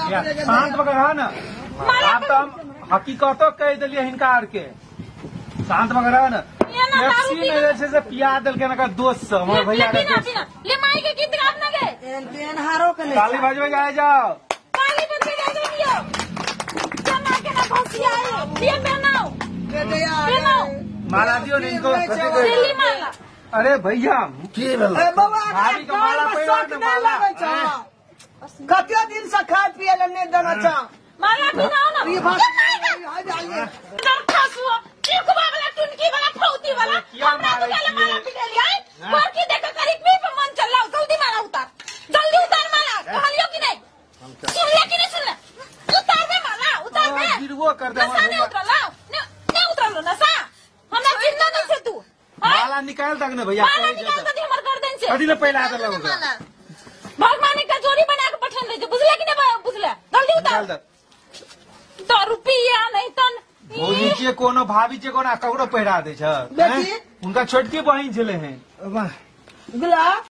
शांत वगैरह न आप तो हम हकीकतो कह दिलिए हिनका आर के शांत वगैरह न टैक्सी में जैसे से पिया दिल के ना दोस्त से हमारे भैया का ले माई के गीत गात ना गे हारो के ले काली बजवे जाए जाओ काली बन के जाए लियो जना के ना भसिया है ये बनाओ माला दियो इनको दिल्ली माला अरे भैया की भेल भाभी का माला परिवार में माला कते दिन से खाए पिए ले नहीं देना चा माला पिनाओ ना ये भाई दरखास्त हुआ चीख वाला टुनकी वाला फौती वाला हमरा तो पहले माला पिने लिया है पर की देखो करीब में पे मन चल रहा जल्दी माला उतार माला कहलियो कि नहीं सुन ले कि नहीं सुन ले उतार दे माला उतार दे गिरवो कर दे नहीं उतार लो नहीं उतार लो ना सा हमरा चिंता नहीं से तू माला निकाल तक न भैया माला निकाल दे हमर गर्दन से कदी ने पहले आ लगो भगवान का जोड़ी बना के पठन दे बुझले कि नहीं बुझले जल्दी उतार तो रुपया नहीं तन भौजी के कोनो भाभी के कोनो ककरो पहिरा दे छ उनका छोटकी बहिन छले हैं गुला